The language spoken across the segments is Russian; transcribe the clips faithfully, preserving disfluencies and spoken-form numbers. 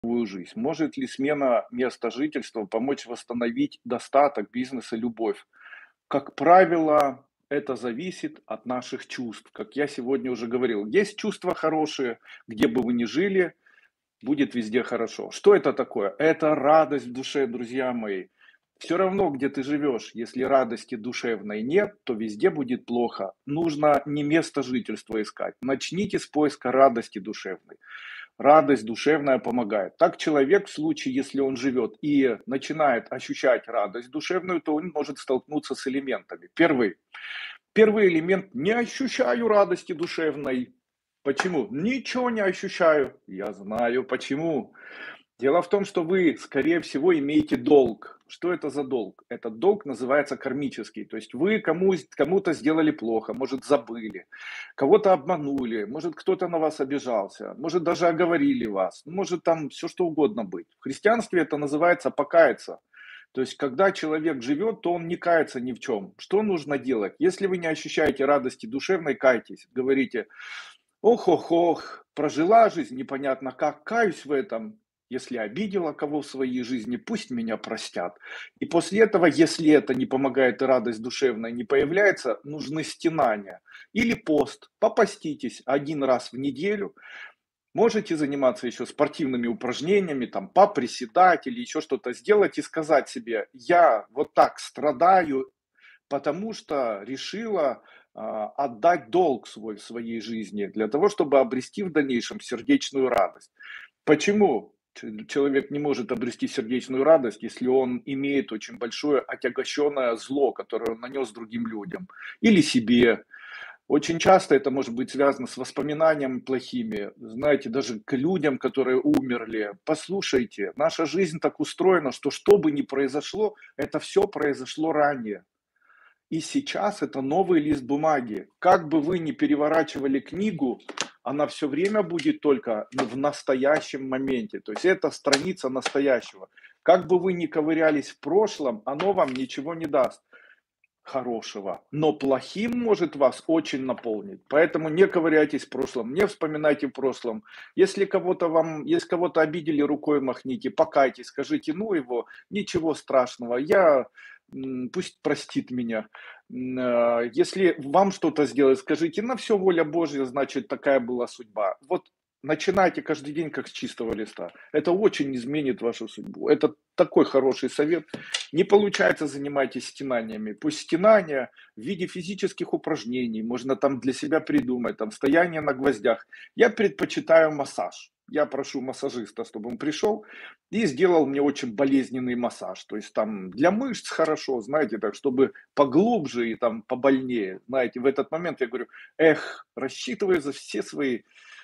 новую жизнь? Может ли смена места жительства помочь восстановить достаток, бизнес и любовь? Как правило, это зависит от наших чувств. Как я сегодня уже говорил, есть чувства хорошие, где бы вы ни жили, будет везде хорошо. Что это такое? Это радость в душе, друзья мои. Все равно, где ты живешь, если радости душевной нет, то везде будет плохо. Нужно не место жительства искать. Начните с поиска радости душевной. Радость душевная помогает. Так человек в случае, если он живет и начинает ощущать радость душевную, то он может столкнуться с элементами. Первый. Первый элемент – не ощущаю радости душевной. Почему? Ничего не ощущаю. Я знаю почему. Дело в том, что вы, скорее всего, имеете долг. Что это за долг? Этот долг называется кармический. То есть вы кому, кому-то сделали плохо, может, забыли, кого-то обманули, может, кто-то на вас обижался, может, даже оговорили вас, может, там все что угодно быть. В христианстве это называется покаяться. То есть, когда человек живет, то он не кается ни в чем. Что нужно делать? Если вы не ощущаете радости душевной, кайтесь. Говорите, ох-ох-ох, прожила жизнь непонятно как, каюсь в этом. Если обидела кого в своей жизни, пусть меня простят. И после этого, если это не помогает и радость душевная не появляется, нужны стенания. Или пост. Попоститесь один раз в неделю. Можете заниматься еще спортивными упражнениями, там, поприседать или еще что-то сделать и сказать себе, я вот так страдаю, потому что решила а, отдать долг свой в своей жизни для того, чтобы обрести в дальнейшем сердечную радость. Почему ч- человек не может обрести сердечную радость, если он имеет очень большое отягощенное зло, которое он нанес другим людям или себе? Очень часто это может быть связано с воспоминаниями плохими, знаете, даже к людям, которые умерли. Послушайте, наша жизнь так устроена, что что бы ни произошло, это все произошло ранее. И сейчас это новый лист бумаги. Как бы вы ни переворачивали книгу, она все время будет только в настоящем моменте. То есть это страница настоящего. Как бы вы ни ковырялись в прошлом, оно вам ничего не даст хорошего, но плохим может вас очень наполнить. Поэтому не ковыряйтесь в прошлом, не вспоминайте в прошлом. Если кого-то вам, если кого-то обидели, рукой махните, покайтесь, скажите, ну его, ничего страшного, я, м, пусть простит меня. М, а, Если вам что-то сделать, скажите, на все воля Божья, значит, такая была судьба. Вот начинайте каждый день как с чистого листа. Это очень изменит вашу судьбу. Это такой хороший совет. Не получается, занимайтесь стенаниями. Пусть стенания в виде физических упражнений, можно там для себя придумать, там стояние на гвоздях. Я предпочитаю массаж. Я прошу массажиста, чтобы он пришел и сделал мне очень болезненный массаж. То есть там для мышц хорошо, знаете, так, чтобы поглубже и там побольнее. Знаете, в этот момент я говорю, эх, рассчитываю за все свои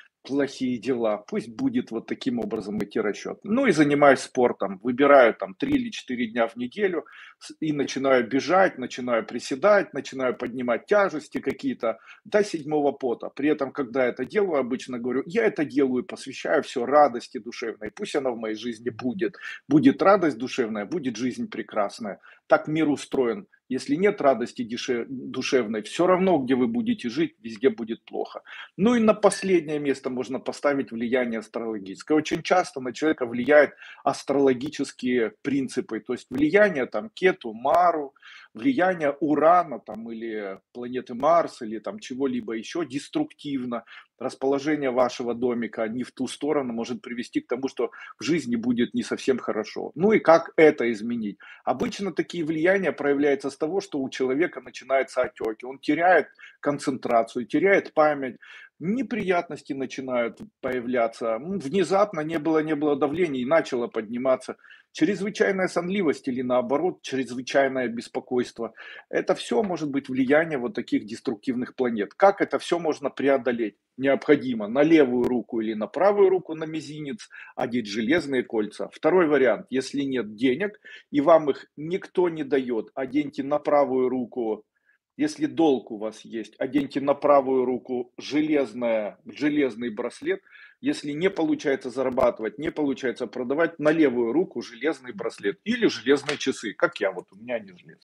плохие дела. Пусть будет вот таким образом идти расчет. Ну и занимаюсь спортом. Выбираю там три или четыре дня в неделю и начинаю бежать, начинаю приседать, начинаю поднимать тяжести какие-то до седьмого пота. При этом, когда это делаю, обычно говорю, я это делаю, посвящаю все радости душевной. Пусть она в моей жизни будет. Будет радость душевная, будет жизнь прекрасная. Так мир устроен. Если нет радости душевной, все равно, где вы будете жить, везде будет плохо. Ну и на последнее место можно поставить влияние астрологическое. Очень часто на человека влияют астрологические принципы, то есть влияние там Кету, Мару, влияние Урана там, или планеты Марс, или там чего-либо еще деструктивно. Расположение вашего домика не в ту сторону может привести к тому, что в жизни будет не совсем хорошо. Ну и как это изменить? Обычно такие влияния проявляются с того, что у человека начинаются отеки, он теряет концентрацию, теряет память, неприятности начинают появляться, внезапно не было, не было давления и начало подниматься, чрезвычайная сонливость или наоборот чрезвычайное беспокойство. Это все может быть влияние вот таких деструктивных планет. Как это все можно преодолеть? Необходимо на левую руку или на правую руку на мизинец одеть железные кольца. Второй вариант, если нет денег и вам их никто не дает, оденьте на правую руку. Если долг у вас есть, оденьте на правую руку железное, железный браслет. Если не получается зарабатывать, не получается продавать, на левую руку железный браслет или железные часы, как я, вот у меня они железные.